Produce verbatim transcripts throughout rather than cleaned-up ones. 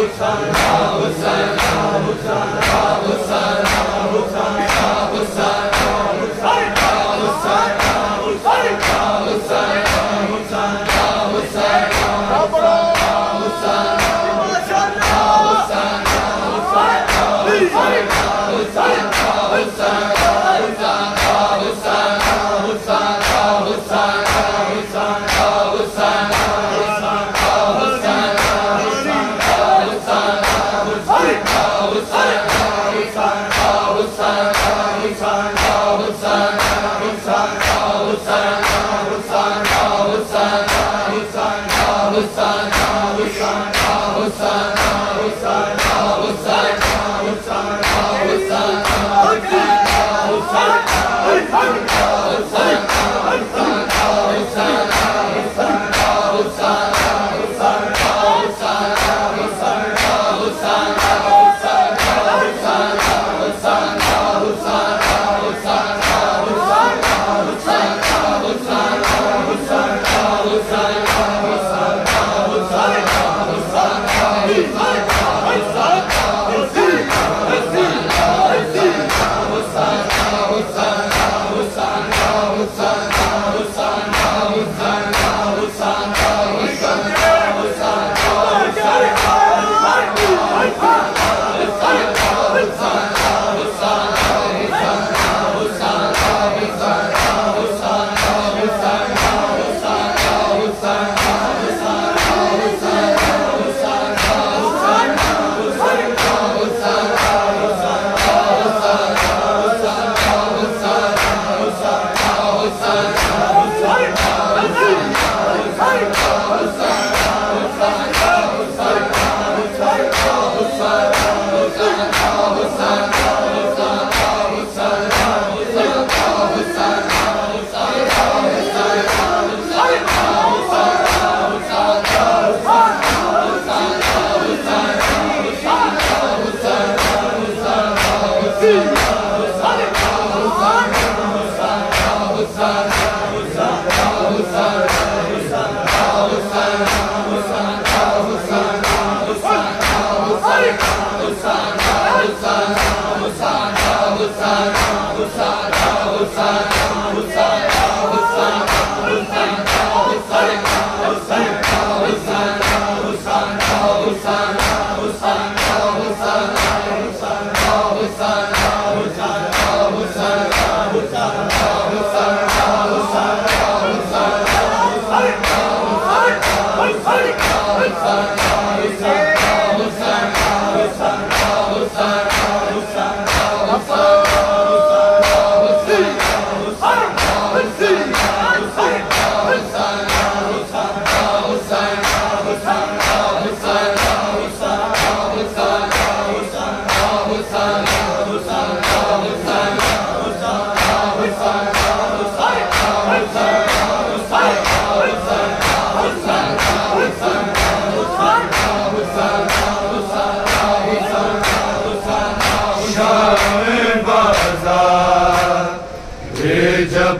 जब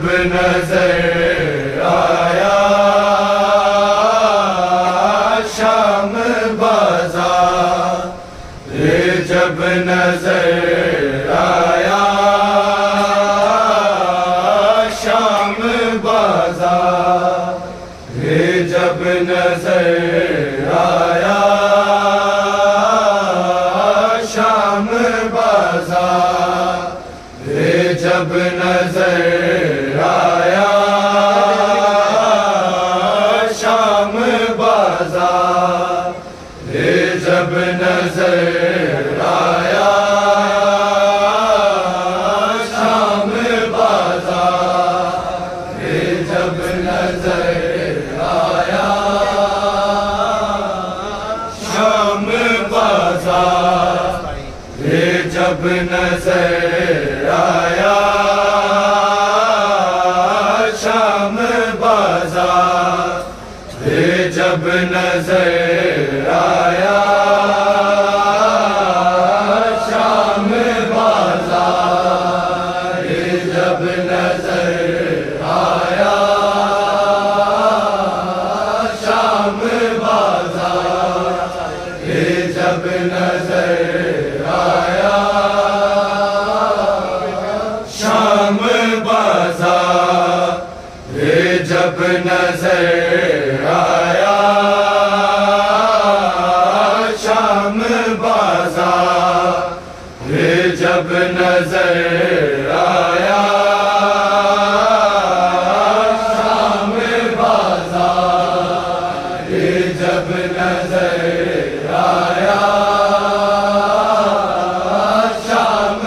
नजर आया शाम बाजार, जब नजर आया शाम बाजार, जब नजर आया शाम बाजार, जब नजर आया शाम बाजार, जब नजर आया शाम बाजार, जब नजर आया शाम बाजार, जब नजर आया शाम बाजार, जब नजर आया शाम बाजार, जब नजर आया शाम बाजार, जब नजर आया शाम बाजार जब नजर आया शाम बाजार जब नजर आया शाम बाजार जब नजर आया शाम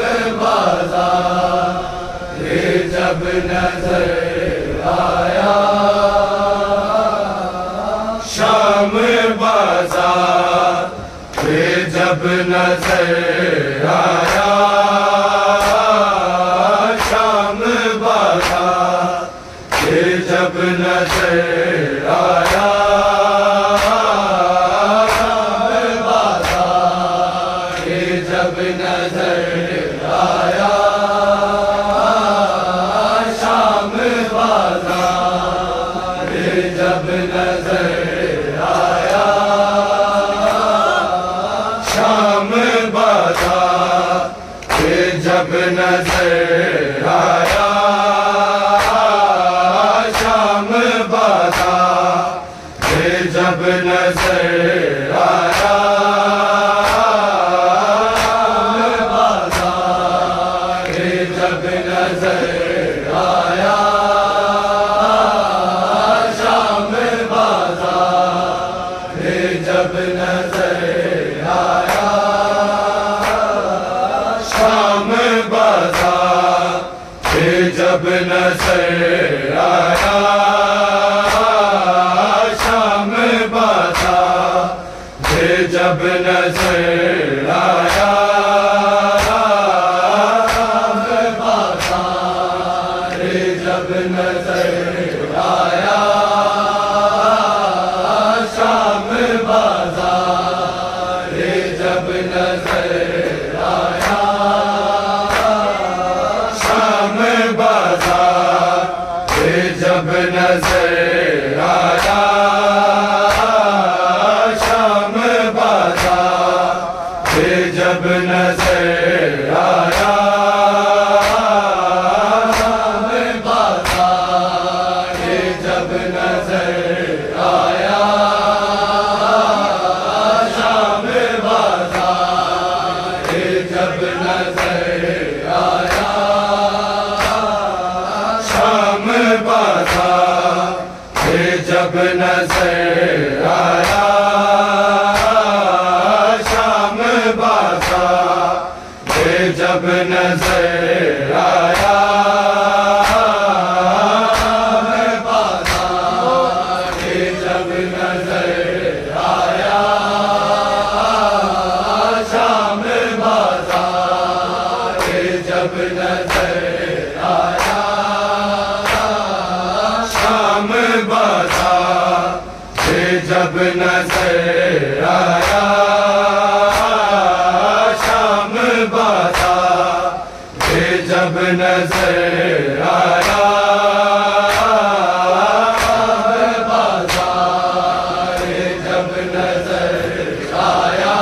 बाजार जब नजर आया शाम बाजार जब नजर आया शाम बाजार जब नजर आया जब नजर आया शाम बाजार जब नजर आया शाम बाजार जब नजर आया शाम बाजार जब नजर आया जब नजर आया शाम बाजार जब नजर आया शाम बाजार जब नजर आया शाम बाजार जब नजर आया जब नजर आया शाम बाजार जब नजर आया शाम बाजार जब नजर आया शाम बाजार जब नजर आया जब नजर आया शाम बाजार जब नजर आया शाम बाजार जब नजर आया शाम बाजार जब नजर आया जब नजर आया शाम बाजार जब नजर आया शाम बाजार जब नजर आया शाम बाजार जब नजर आया जब नजर आया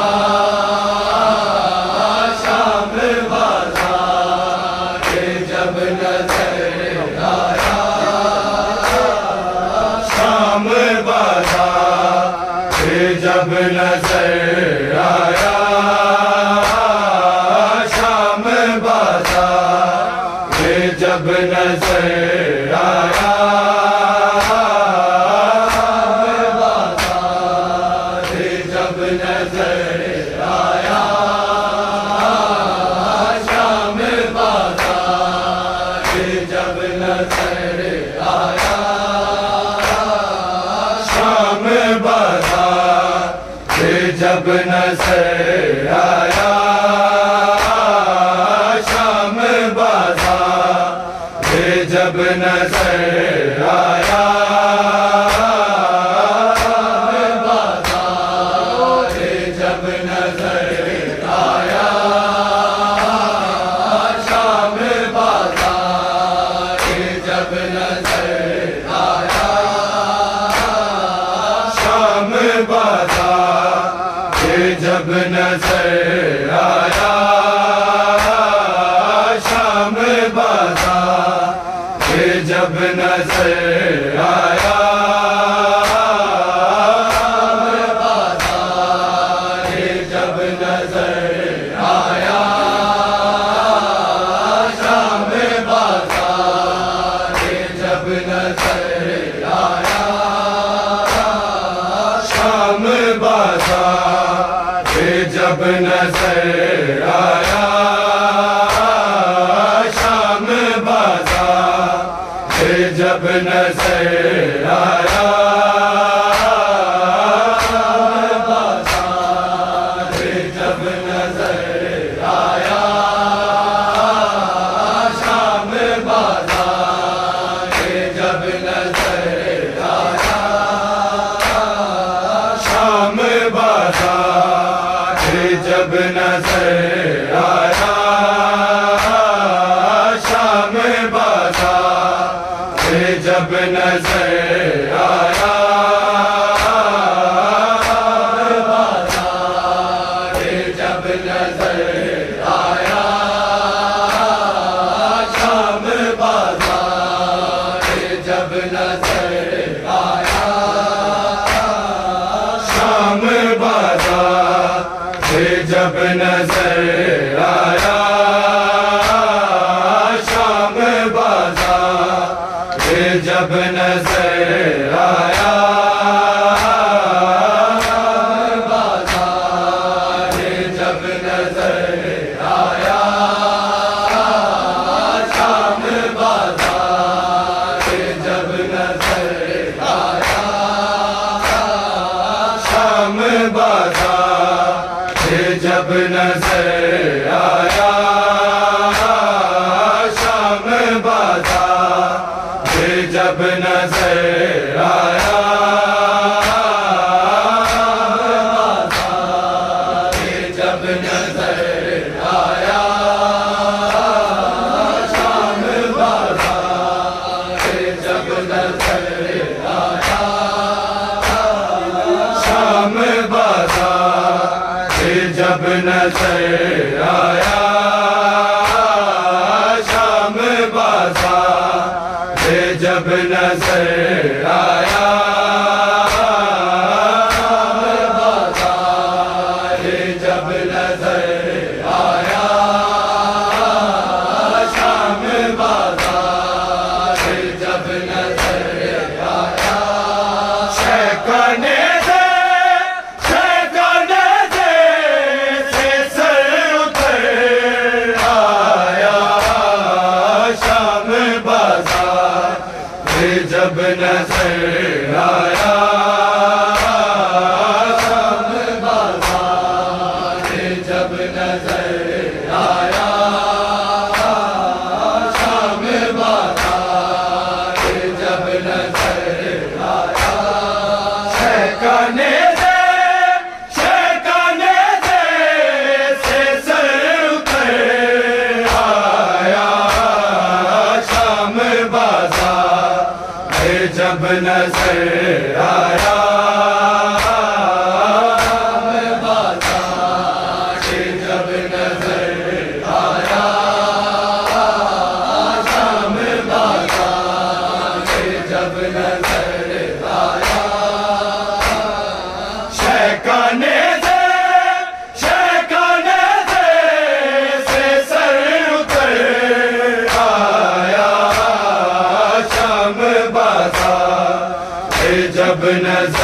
शाम बाजार जब नजर आया शाम बाजार जब नजर आया शाम बाजार जब नजर आया जब नजर आया शाम बाजार जब नजर आया शाम बाजार जब नजर आया शाम बाजार जब नजर आया जब नजर आया शाम बाजार जब नजर आया शाम बाजार जब नजर आया शाम बाज़ार, जब नजर आया जब नजर आया शाम बाज़ार, जब नजर आया बाज़ार, जब नजर आया शाम बाज़ार, जब नजर आया शाम बाज़ार, जब नजर आया शाम बाज़ार, जब नजर आया बाज़ार, जब नजर आया शाम बाज़ार, जब नजर आया शाम बाज़ार, जब नजर आया शाम बाज़ार, जब नजर आया बाज़ार, जब नजर आया शाम बाज़ार, जब नजर आया शाम बाज़ार, जब नजर आया शाम बाज़ार, जब नजर आया बाज़ार, जब नजर आया शाम बाज़ार, जब नजर आया शाम बाज़ार, जब नजर आया शाम बाज़ार, जब नजर आया बाज़ार, जब नजर आया शाम बाज़ार, जब नजर आया शैकाने जब नजर आया शाम बाज़ार, जब नजर आया शाम बाज़ार, जब नजर आया शैकाने शैकाने से सर उतर आया शाम बाज़ार, जब नजर आया बाज़ार, जब नजर आया शाम बाज़ार, जब नजर आया शैकाने शैकाने से सर उतर आया शाम बाज़ार, जब नजर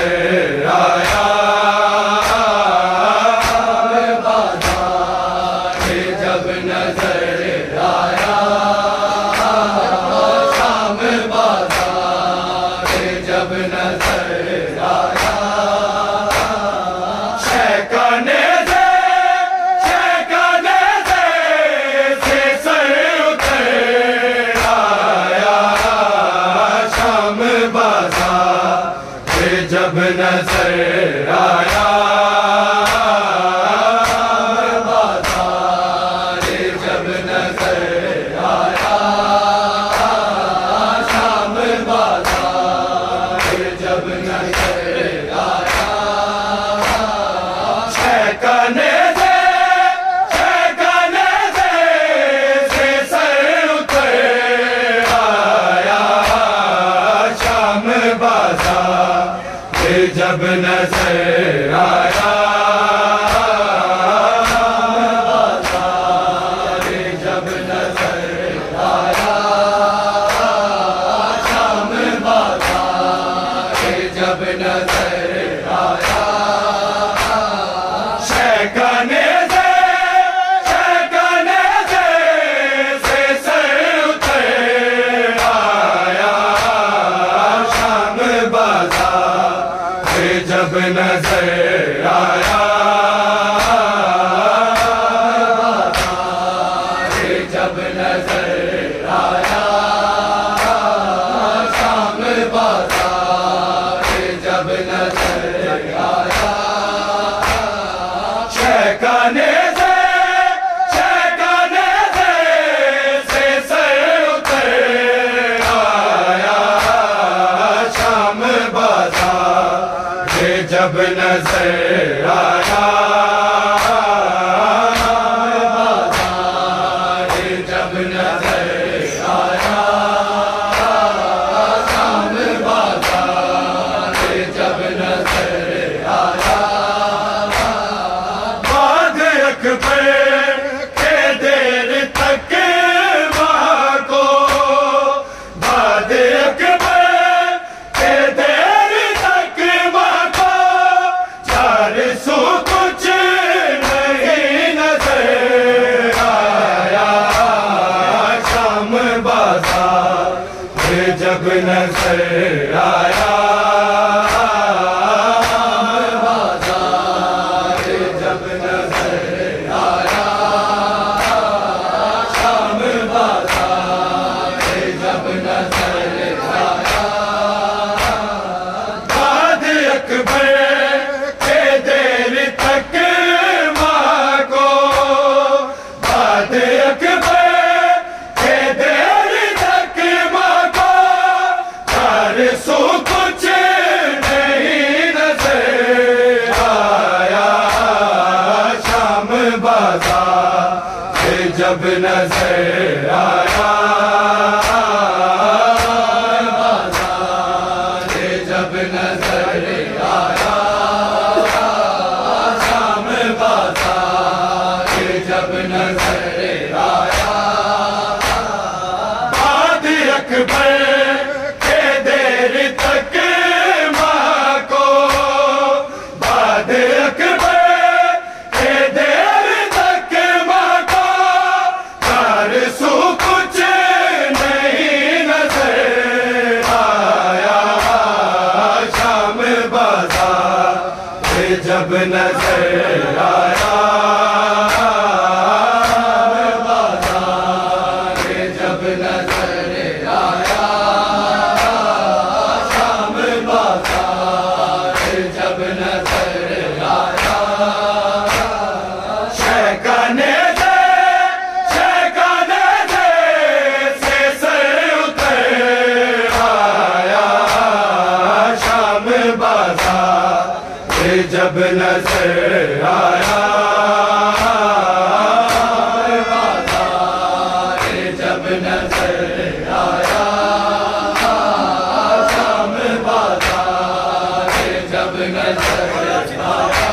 नजर आया बाजार जब नजर आया शाम बाजार जब नजर आया शहकाने से शहकाने से से सर उतर आया शाम बाजार जब नजर आया बाजार जब नजर आया शाम बाजार जब नजर आया शहकाने से शहकाने से से सर उतर आया शाम बाजार जब नजर आया बाजार जब नजर आया शाम बाजार जब नजर आया शहकाने से शहकाने से से सर उतर आया शाम बाजार जब नजर आया बाजार जब नजर आया शाम बाजार जब नजर आया शहकाने से शहकाने से से सर उतर आया शाम बाजार जब नजर आया बाजार जब नजर आया शाम बाजार जब नजर आया बाद अकबर के देर तक वहाँ को बाद अकबर के देर तक वहाँ को चार सौ कुछ नहीं नजर आया शाम बाजार जब नजर आया बाजार जब नजर आया शाम बाजार जब नजर आया बाद अकबर के देर तक माँ को बाद अकबर के देर तक माँ को चार सौ कुछ नहीं नजर आया शाम बाजार जब नजर आया बाजार जब नजर आया शाम बाजार जब नजर आया बाद अकबर के देर तक माँ को बाद अकबर के देर तक माँ को चार सौ कुछ नहीं नजर आया शाम बाजार जब नजर आया बाजार जब नजर आया शाम बाजार जब नजर आया शहकाने से शहकाने से से सर उतर आया शाम बाजार जब नजर आया बाजार जब नजर आया शाम बाजार जब नजर आया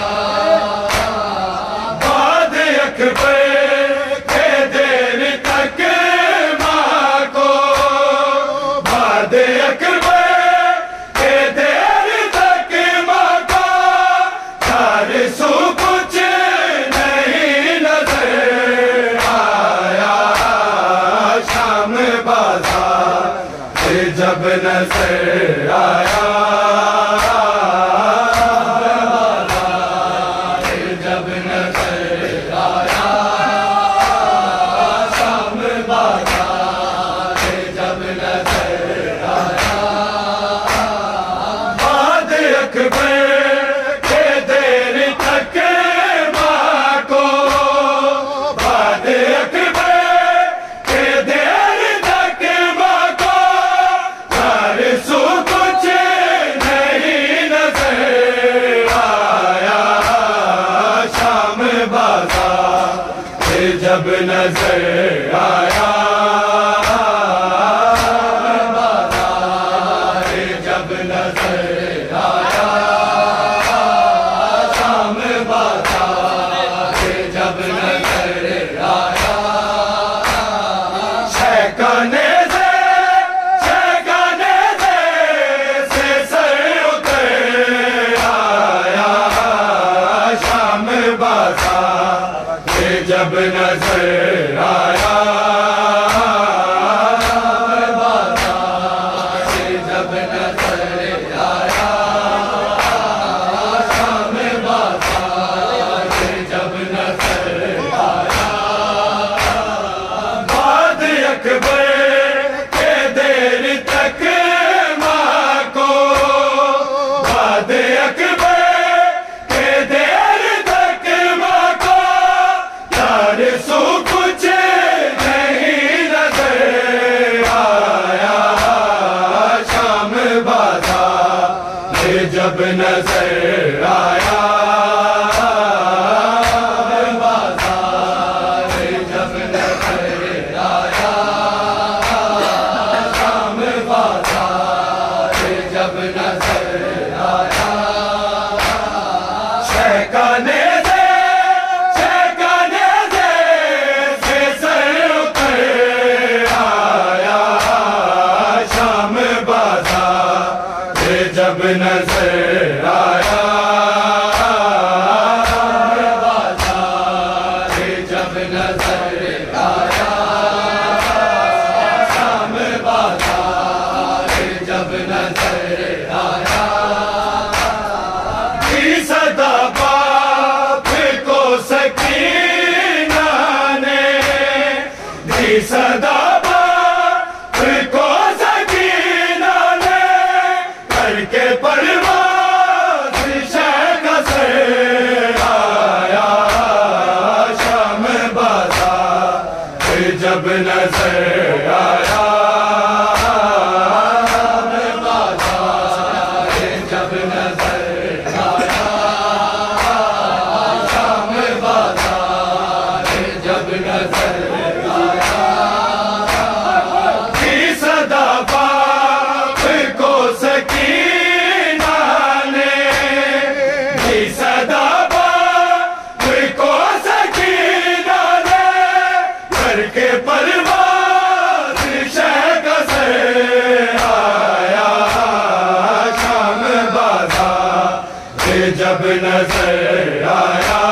बाद अकबर के देर तक माँ को बाद अकबर के देर तक नजर आया, जब नजर आया, शाम बाजार जब नजर आया, बाद अकबर के देर तक माँ को, बाद अकबर के देर तक माँ को, हर सू कुछ नहीं नजर आया, शाम बाजार जब नजर आया, बाजार जब नजर आया, शाम बाजार जब नजर आया, शहकाने से शहकाने से से सर उतर आया, शाम बाजार जब नजर आया, बाजार जब नजर आया, शाम बाजार जब नजर आया, बाद अकबर के देर तक माँ को, बाद अकबर के देर तक माँ को, यार सो कुछ नहीं नजर आया, शाम बाजार जब नजर आया, बाजार जब नजर आया, शाम बाजार जब नजर आया, शहकाने से शहकाने से से सर उतर आया, शाम बाजार जब नजर आया, बाजार जब नजर आया, शाम बाजार जब नजर आया, की सदा बाप को सकीना ने, दी सदा बाप को सकीना ने, करके परवाज़ शहका से आया, शाम बाजार जब नजर आया, बाजार जब नजर आया, शाम बाजार जब नजर आया, की सदा बाप को सकीना ने, की सदा बाप को सकीना ने, करके परवाज़ शहका से आया, शाम बाजार जब नजर आया,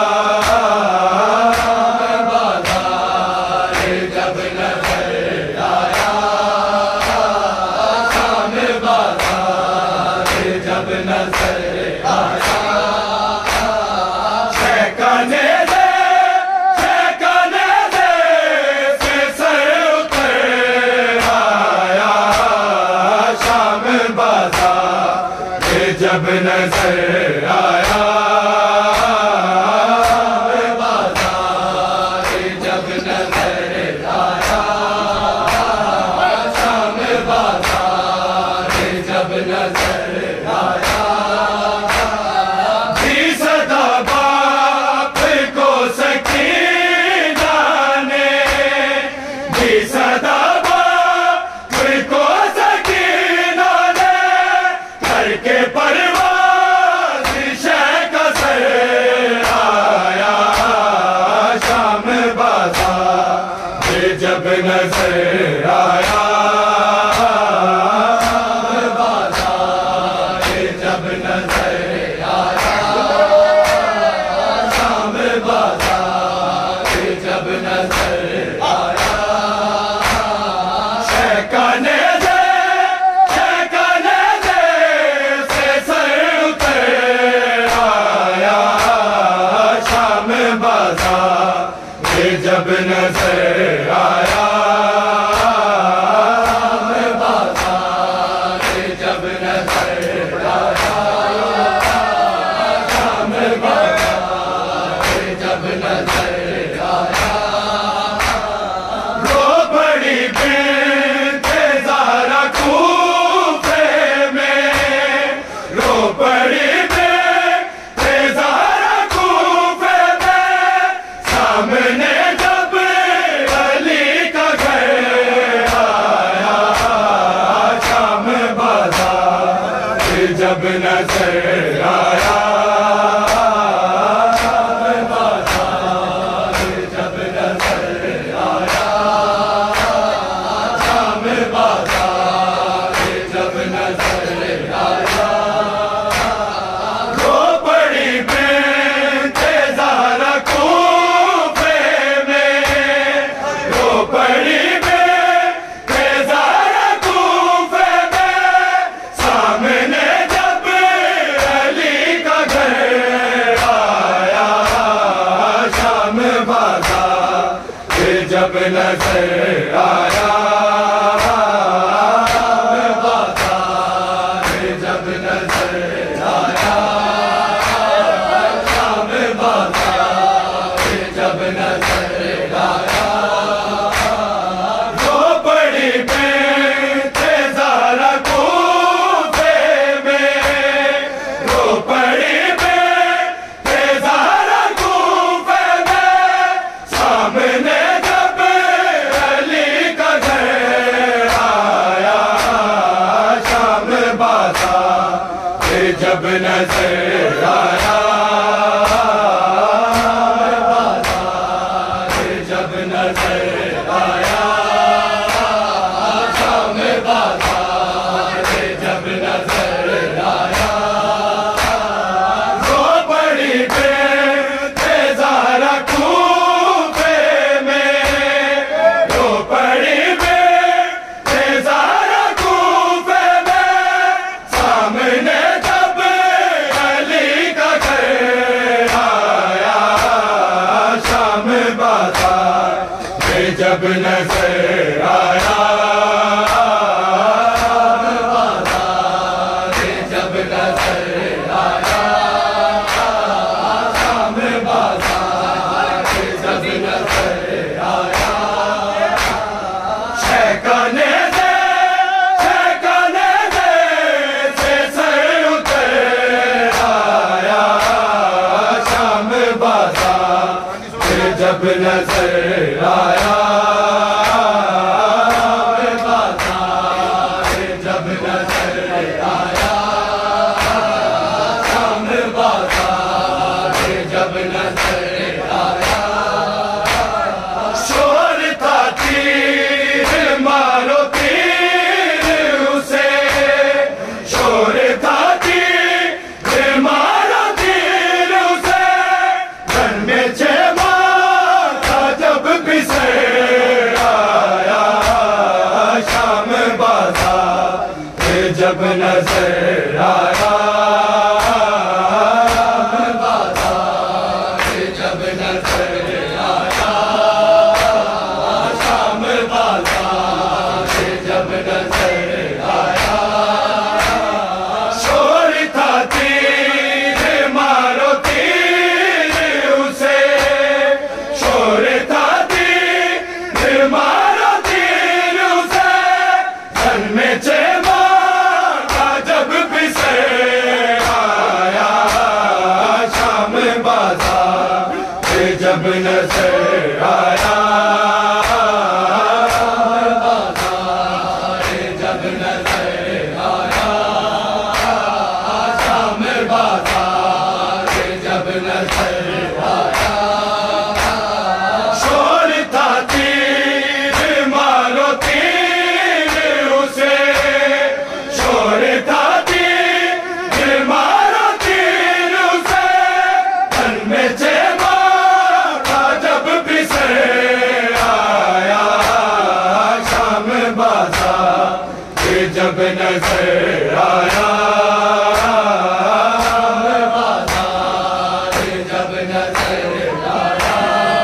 बाजार जब नजर आया, शाम बाजार जब नजर आया, शहकाने से शहकाने से से सर उतर आया, शाम बाजार जब नजर आया, बाजार जब नजर आया, शाम बाजार जब नजर आया, दी सदा बाप को सकीना ने, दी सदा बाप को सकीना ने, करके परवाज़ शहका नजर आया जब नजर आया शाम बाजार जब नजर आया वो बड़ी बेटे ज़ारा कूफे में वो बड़ी बेटे ज़ारा कूफे में सामने जब अली का घर आया शाम बाजार जब नजर आया जब नजर आया शाम बाजार जब नजर आया वो बड़ी बेटे ज़ारा कूफे में वो बड़ी बेटे ज़ारा कूफे में सामने जब अली का घर आया शाम बाजार जब नजर आया जब नजर आया शाम बाजार जब नजर आया शहकाने दे शहकाने दे से सर उतर आया शाम बाजार जब नजर आया जब नजर आया शाम बाजार जब नजर आया शोर था तीर मारो तीर उसे शोर था तीर मारो तीर उसे घर में छह माह था जब बिसर आया शाम बाजार जब नजर आया बाजार जब नजर आया शाम बाजार जब नजर आया शोर था तीर मारो तीर उसे शोर था तीर मारो तीर उसे घर में छह जब बिसर आया शाम बाजार जब नजर आया बाजार जब नजर आया शाम बाजार जब नजर आया शोर था तीर मारो तीर उसे शोर था तीर मारो तीर उसे घर में छह माह जब बिसर आया शाम बाजार जब नजर आया बाजार जब नजर आया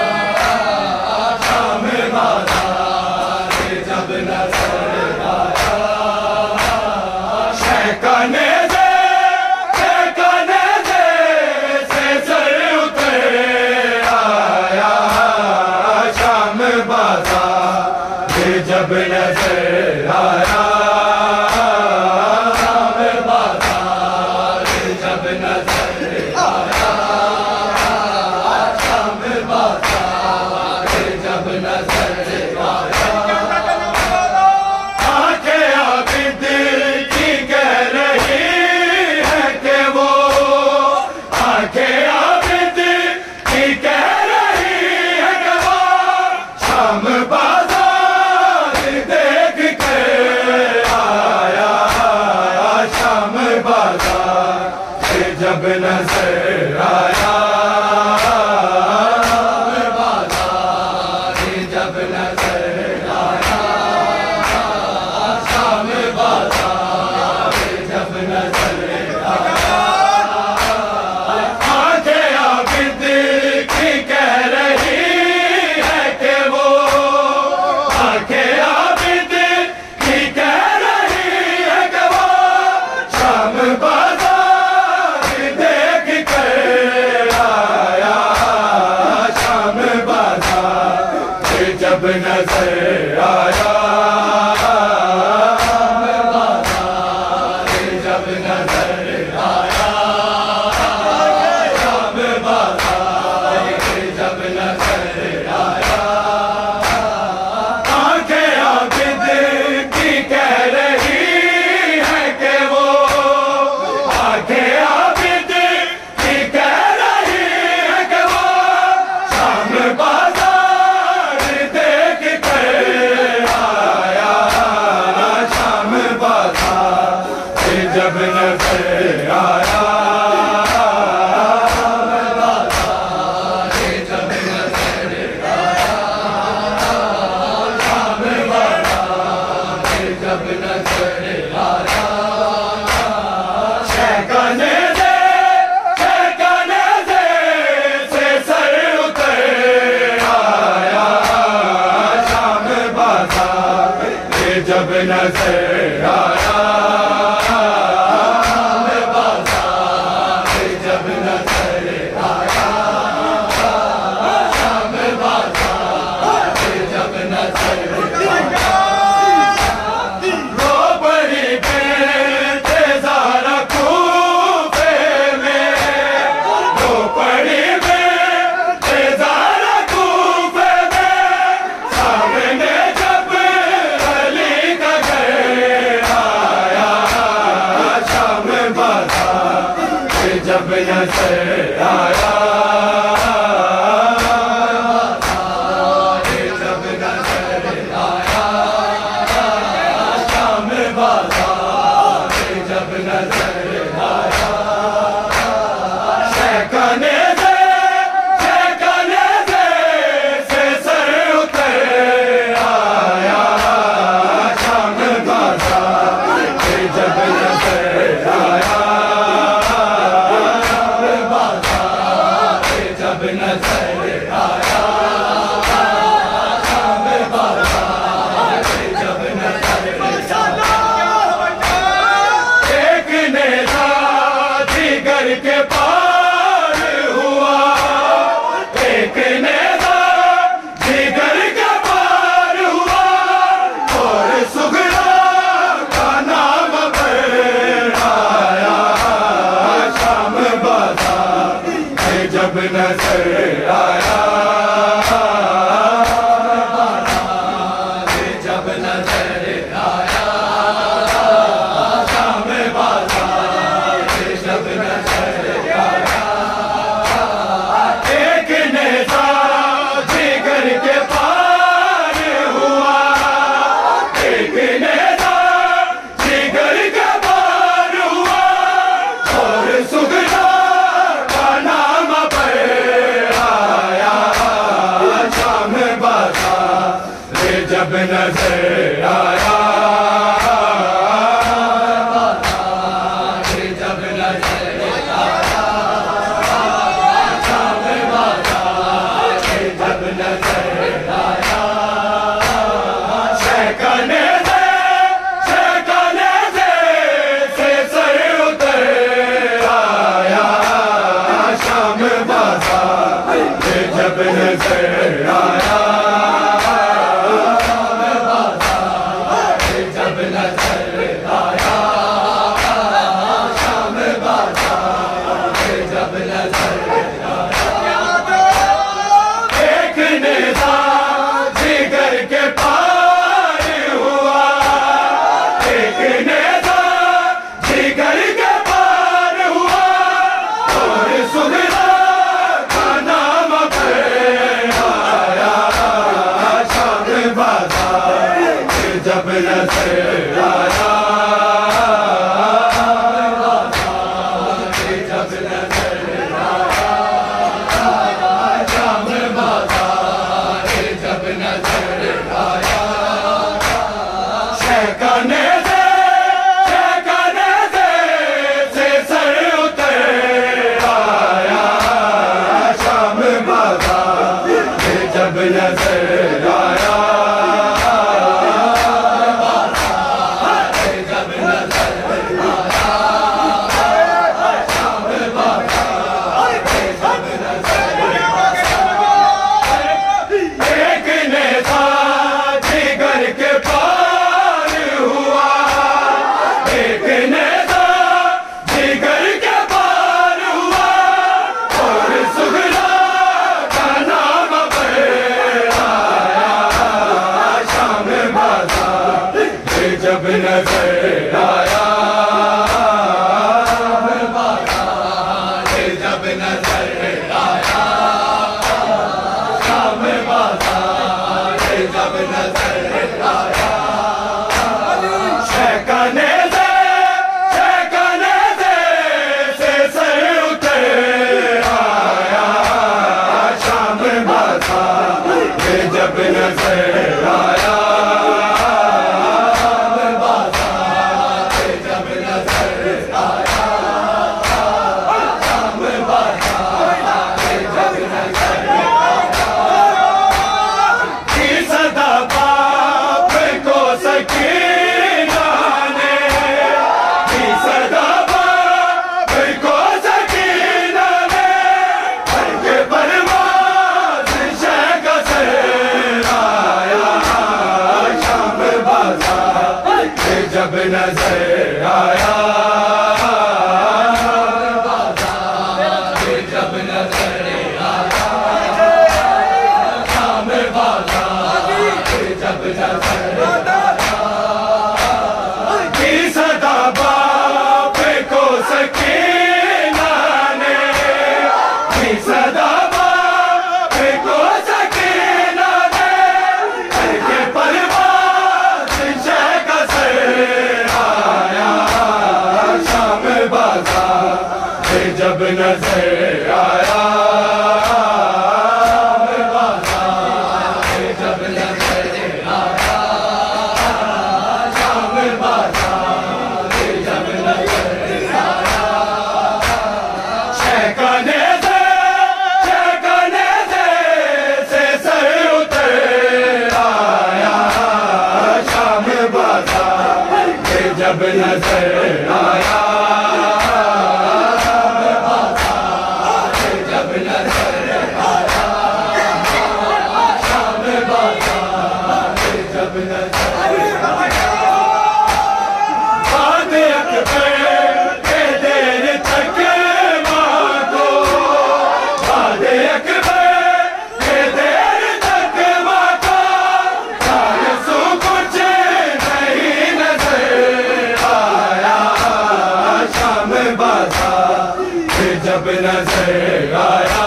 शाम बाजार जब नजर आया शहकाने दे शहकाने दे से सर उतर आया शाम बाजार जब नजर आया शाम बाजार जब नजर आया शाम बाजार जब नजर आया आंखें आबिद की कह रही है कि वो आंखें आबिद की कह रही है कि वो शाम बाजार देख कर आया शाम बाजार जब नजर आया बाजार जब नजर आया शाम बाजार जब नजर आया आंखें आबिद की कह रही है कि वो नजर आया, जब नजर आया, शाम बाजार जब नजर आया, शहकाने से शहकाने से से सर उतर आया, शाम बाजार जब नजर आया, जब नजर आया, शाम बाजार जब नजर आया, एक नेता जिगर के पार हुआ, एक नेता जिगर के पार हुआ, और सुगरा का नाम बढ़ाया, शाम बाजार जब नजर आया, जब नजर आया, शाम बाजार जब नजर आया, एक नेता जिगर के पार हुआ, एक नेता जिगर के पार हुआ, और सुगरा का नाम बढ़ाया, शाम बाजार जब नजर आया, जब नजर आया, शाम बाजार जब नजर आया, शहकाने से शहकाने से से सर उतर आया, शाम बाजार जब नजर आया, जब नजर आया, शाम बाजार जब नजर आया, एक नेता जिगर के पार हुआ, एक नेता जिगर के पार हुआ, और सुगरा का नाम बढ़ाया, शाम बाजार जब नजर आया, जब नजर आया, शाम बाजार जब नजर आया, शहकाने से शहकाने से से सर उतर आया, शाम बाजार जब नजर आया, जब नजर आया, शाम बाजार जब नजर आया, एक नेता जिगर के पार हुआ, एक नेता जिगर के पार हुआ, और सुगरा का नाम बढ़ाया, शाम बाजार जब नजर आया, जब नजर आया, शाम बाजार जब नजर आया, शहकाने से शहकाने से से सर उतर आया, शाम बाजार जब नजर आया, जब नजर आया, शाम बाजार सदा बाप को सकीना दे करके परवाज़ शेख से आया शाम बाज़ार जब नजर आया जब नजर आया शाम बाज़ार जब नजर आया शेखाने से शेखाने से से सर उतर आया शाम बाज़ार जब नजर आया जब नजर आया शाम बाज़ार जब नजर आया बाद अकबर के देर तक माँ को बाद अकबर के देर तक माँ को सारे सो कुछ नहीं नजर आया शाम बाज़ार जब नजर आया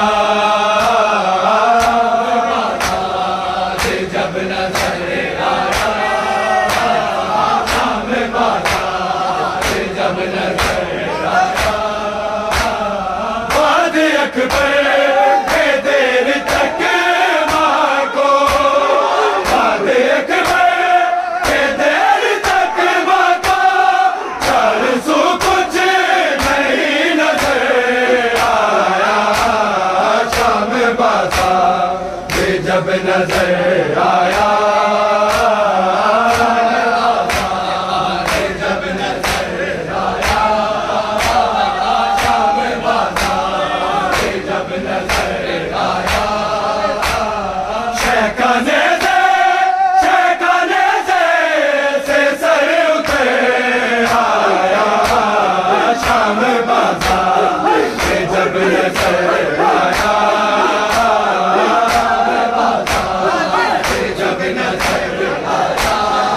जब नजर आया शाम बाज़ार जब नजर आया बाद अकबर के देर तक माँ को बाद अकबर के देर तक माँ को चार सौ कुछ नहीं नजर आया शाम बाज़ार जब नजर आया जब नजर आया शाम बाज़ार जब नजर आया शेखाने से शेखाने से से सर उतर आया शाम बाज़ार जब नजर आया जब नजर आया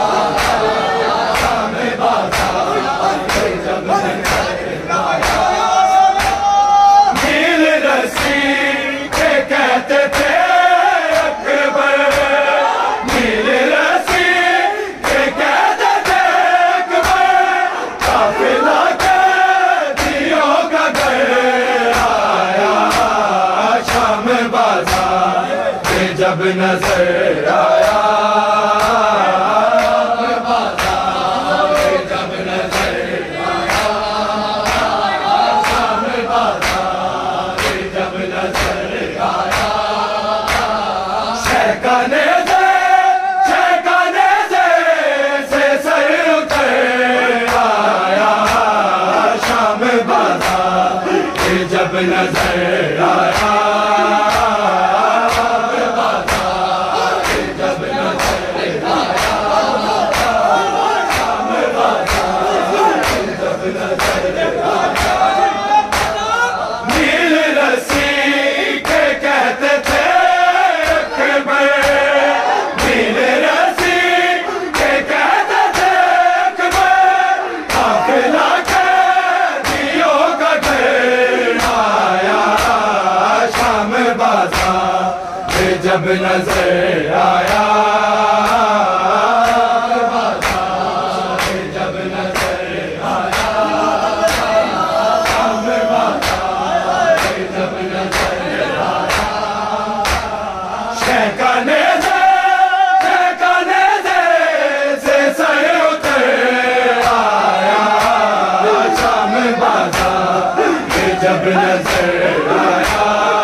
शाम बाज़ार जब नजर आया नील रस्सी के कहते थे अकबर नील रस्सी के कहते थे अकबर काफिला के दियों का घर आया शाम बाज़ार जब नजर आया जब नजर आया शाम बाज़ार जब नजर आया शेखाने से शेखाने से से सर उतर आया शाम बाज़ार जब नजर आया जब नजर आया शाम बाज़ार जब नजर आया नील रस्सी के कहते थे अकबर नील रस्सी के कहते थे अकबर काफिला के दियों का घर आया शाम बाज़ार जब नजर आया जब नजर आया शाम बाज़ार जब नजर आया शेखाने से शेखाने से से सर उतर आया शाम बाज़ार जब नजर आया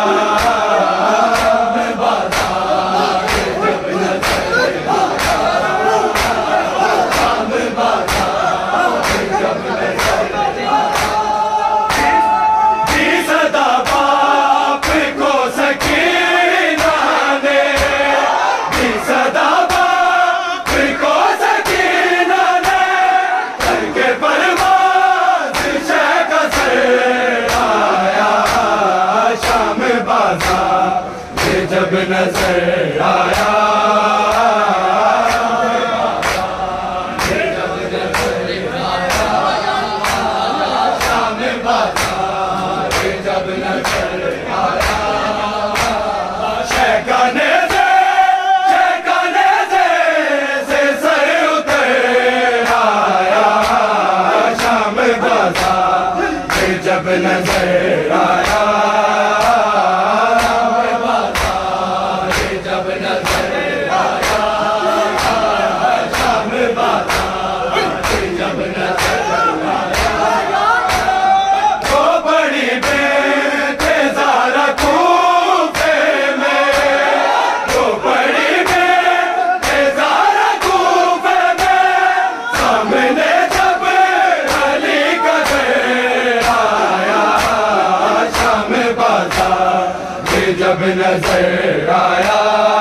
जब नजर आया जब नजर आया शाम बाज़ार जब नजर आया जब नजर आया